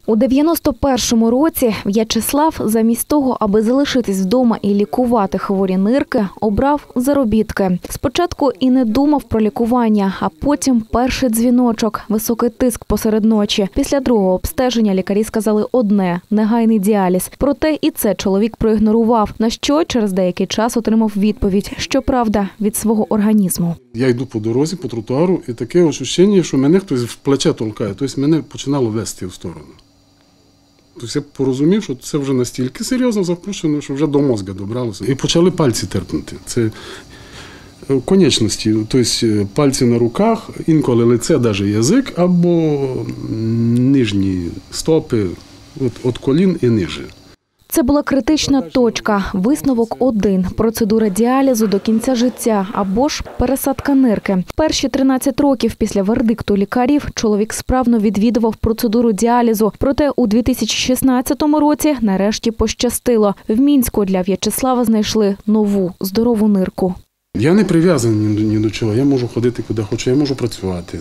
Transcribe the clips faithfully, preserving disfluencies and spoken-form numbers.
У дев'яносто першому році В'ячеслав замість того, аби залишитись вдома і лікувати хворі нирки, обрав заробітки. Спочатку і не думав про лікування, а потім перший дзвіночок – високий тиск посеред ночі. Після другого обстеження лікарі сказали одне – негайний діаліз. Проте і це чоловік проігнорував, на що через деякий час отримав відповідь, щоправда, від свого організму. Я йду по дорозі, по тротуару, і таке відчуття, що мене хтось в плече толкає, тобто мене починало вести в сторону. Тобто я порозумів, що це вже настільки серйозно запущено, що вже до мозку добралося. І почали пальці терпнути. Це конечності, тобто пальці на руках, інколи лице, навіть язик, або нижні стопи, від колін і ниже. Це була критична точка. Висновок один – процедура діалізу до кінця життя або ж пересадка нирки. Перші тринадцять років після вердикту лікарів чоловік справно відвідував процедуру діалізу. Проте у дві тисячі шістнадцятому році нарешті пощастило. В Мінську для В'ячеслава знайшли нову здорову нирку. Я не прив'язаний ні до чого. Я можу ходити куди хочу, я можу працювати.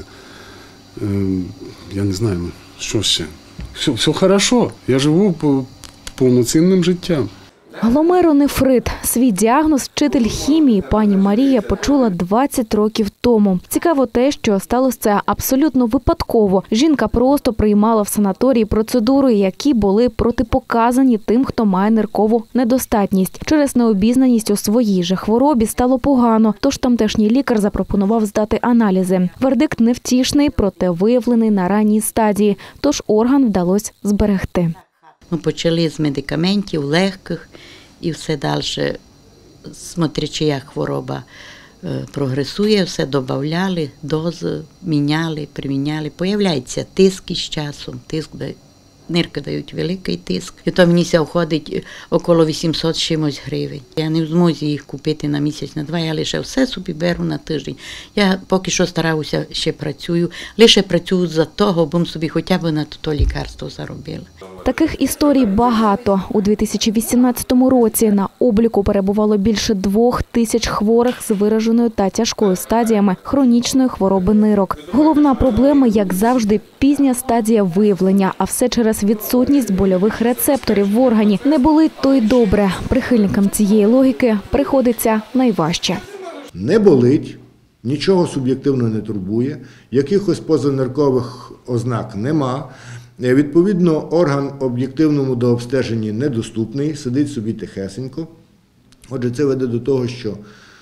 Я не знаю, що ще. Все, все хорошо. Я живу по повноцінним життям. Гломеронефрит. Свій діагноз вчитель хімії пані Марія почула двадцять років тому. Цікаво те, що сталося це абсолютно випадково. Жінка просто приймала в санаторії процедури, які були протипоказані тим, хто має ниркову недостатність. Через необізнаність у своїй же хворобі стало погано, тож тамтешній лікар запропонував здати аналізи. Вердикт невтішний, проте виявлений на ранній стадії, тож орган вдалося зберегти. Ми почали з медикаментів, легких і все далі, смотрячи, як хвороба прогресує, все додавали, дози міняли, приміняли. Появляється тиск із часом, тиск, нирки дають великий тиск. І то мені входить около вісімсот чимось гривень. Я не в змозі їх купити на місяць, на два, я лише все собі беру на тиждень. Я поки що стараюся, ще працюю, лише працюю за того, бо собі хоча б на то лікарство заробила. Таких історій багато. У дві тисячі вісімнадцятому році на обліку перебувало більше двох тисяч хворих з вираженою та тяжкою стадіями хронічної хвороби нирок. Головна проблема, як завжди, пізня стадія виявлення, а все через відсутність больових рецепторів в органі. Не болить, то й добре. Прихильникам цієї логіки приходиться найважче. Не болить, нічого суб'єктивно не турбує, якихось позаниркових ознак нема. Відповідно, орган об'єктивному дообстеженні недоступний, сидить собі тихесенько. Отже, це веде до того, що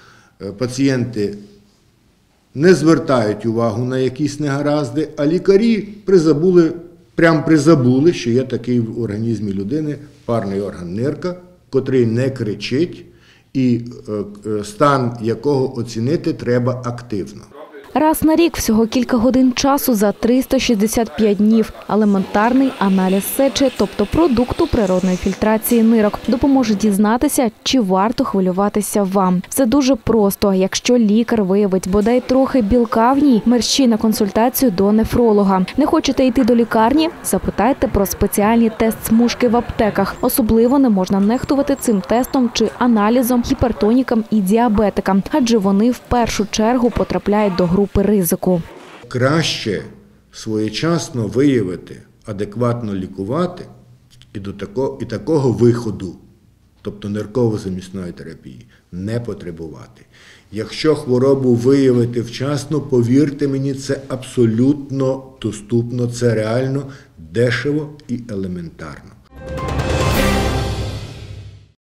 пацієнти не звертають увагу на якісь негаразди, а лікарі призабули, прям призабули, що є такий в організмі людини парний орган нирка, котрий не кричить і стан якого оцінити треба активно. Раз на рік всього кілька годин часу за триста шістдесят п'ять днів. Елементарний аналіз сечі, тобто продукту природної фільтрації нирок, допоможе дізнатися, чи варто хвилюватися вам. Все дуже просто. Якщо лікар виявить бодай трохи білка в ній, мерщій на консультацію до нефролога. Не хочете йти до лікарні? Запитайте про спеціальні тест-смужки в аптеках. Особливо не можна нехтувати цим тестом чи аналізом гіпертонікам і діабетикам, адже вони в першу чергу потрапляють до групи ризику. Краще своєчасно виявити, адекватно лікувати і до такого, і такого виходу, тобто нирково-замісної терапії, не потребувати. Якщо хворобу виявити вчасно, повірте мені, це абсолютно доступно, це реально дешево і елементарно.